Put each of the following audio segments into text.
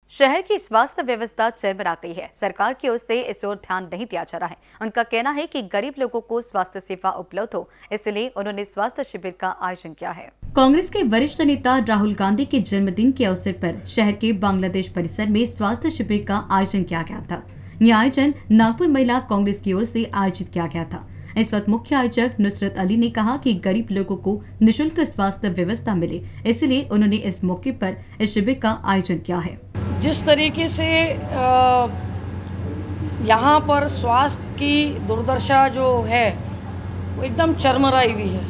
शहर की स्वास्थ्य व्यवस्था चरमरा गई है। सरकार की ओर से इस ओर ध्यान नहीं दिया जा रहा है। उनका कहना है कि गरीब लोगों को स्वास्थ्य सेवा उपलब्ध हो, इसलिए उन्होंने स्वास्थ्य शिविर का आयोजन किया है। कांग्रेस के वरिष्ठ नेता राहुल गांधी के जन्मदिन के अवसर पर शहर के बांग्लादेश परिसर में स्वास्थ्य शिविर का आयोजन किया गया था। यह आयोजन नागपुर महिला कांग्रेस की ओर से आयोजित किया गया था। इस वक्त मुख्य आयोजक नुसरत अली ने कहा कि गरीब लोगों को निःशुल्क स्वास्थ्य व्यवस्था मिले, इसलिए उन्होंने इस मौके पर इस शिविर का आयोजन किया है। जिस तरीके से यहाँ पर स्वास्थ्य की दुर्दशा जो है वो एकदम चरमराई हुई है।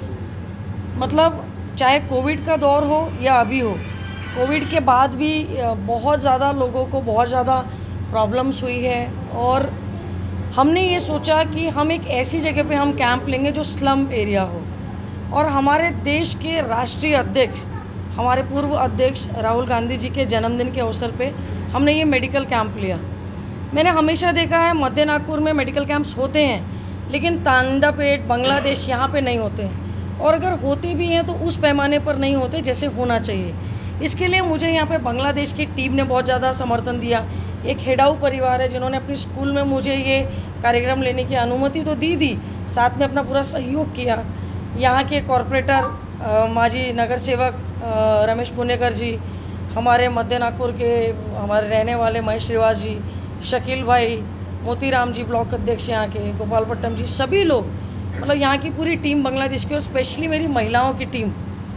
मतलब चाहे कोविड का दौर हो या अभी हो, कोविड के बाद भी बहुत ज़्यादा लोगों को बहुत ज़्यादा प्रॉब्लम्स हुई है। और हमने ये सोचा कि हम एक ऐसी जगह पे हम कैंप लेंगे जो स्लम एरिया हो। और हमारे देश के राष्ट्रीय अध्यक्ष, हमारे पूर्व अध्यक्ष राहुल गांधी जी के जन्मदिन के अवसर पे हमने ये मेडिकल कैंप लिया। मैंने हमेशा देखा है मध्य नागपुर में मेडिकल कैंप्स होते हैं, लेकिन तांडापेट, बांग्लादेश यहाँ पे नहीं होते हैं। और अगर होते भी हैं तो उस पैमाने पर नहीं होते जैसे होना चाहिए। इसके लिए मुझे यहाँ पे बांग्लादेश की टीम ने बहुत ज़्यादा समर्थन दिया। एक हेडाऊ परिवार है जिन्होंने अपनी स्कूल में मुझे ये कार्यक्रम लेने की अनुमति तो दी, साथ में अपना पूरा सहयोग किया। यहाँ के कॉरपोरेटर माजी नगर सेवक रमेश पुणेकर जी, हमारे मध्य नागपुर के हमारे रहने वाले महेश श्रीवास जी, शकील भाई, मोतीराम जी ब्लॉक अध्यक्ष यहाँ के, गोपालपट्टम जी, सभी लोग, मतलब यहाँ की पूरी टीम बांग्लादेश की, और स्पेशली मेरी महिलाओं की टीम,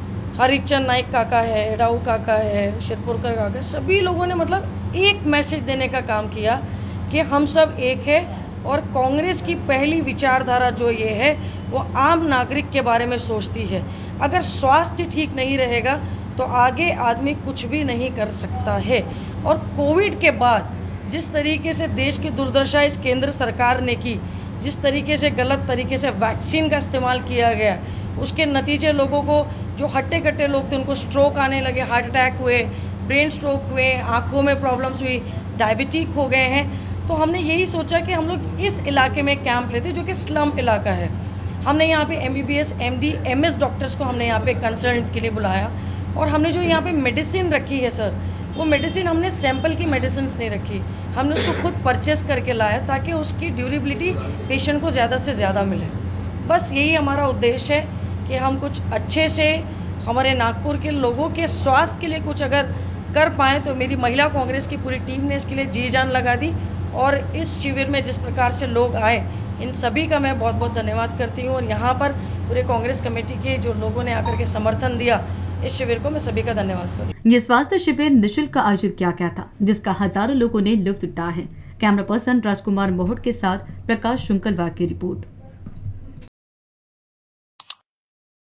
हरिचंद नाइक काका है, एडाऊ काका है, शिरपुरकर काका, सभी लोगों ने मतलब एक मैसेज देने का काम किया कि हम सब एक है। और कांग्रेस की पहली विचारधारा जो ये है वो आम नागरिक के बारे में सोचती है। अगर स्वास्थ्य ठीक नहीं रहेगा तो आगे आदमी कुछ भी नहीं कर सकता है। और कोविड के बाद जिस तरीके से देश की दुर्दशा इस केंद्र सरकार ने की, जिस तरीके से गलत तरीके से वैक्सीन का इस्तेमाल किया गया, उसके नतीजे लोगों को, जो हट्टे कट्टे लोग थे, उनको स्ट्रोक आने लगे, हार्ट अटैक हुए, ब्रेन स्ट्रोक हुए, आँखों में प्रॉब्लम्स हुई, डायबिटिक हो गए हैं। तो हमने यही सोचा कि हम लोग इस इलाके में कैंप लेते जो कि स्लम इलाका है। हमने यहाँ पे MBBS, MD, MS डॉक्टर्स को हमने यहाँ पे कंसल्ट के लिए बुलाया। और हमने जो यहाँ पे मेडिसिन रखी है सर, वो मेडिसिन हमने सैंपल की मेडिसिन नहीं रखी, हमने उसको खुद परचेस करके लाया ताकि उसकी ड्यूरेबिलिटी पेशेंट को ज़्यादा से ज़्यादा मिले। बस यही हमारा उद्देश्य है कि हम कुछ अच्छे से हमारे नागपुर के लोगों के स्वास्थ्य के लिए कुछ अगर कर पाएँ। तो मेरी महिला कांग्रेस की पूरी टीम ने इसके लिए जी जान लगा दी। और इस शिविर में जिस प्रकार से लोग आए, इन सभी का मैं बहुत बहुत धन्यवाद करती हूँ। और यहाँ पर पूरे कांग्रेस कमेटी के जो लोगों ने आकर के समर्थन दिया इस शिविर को, मैं सभी का धन्यवाद करती हूँ। ये स्वास्थ्य शिविर निःशुल्क आयोजित किया गया था, जिसका हजारों लोगों ने लुत्फ उठाया है। कैमरा पर्सन राजकुमार मोहट के साथ प्रकाश शुंकलवार की रिपोर्ट।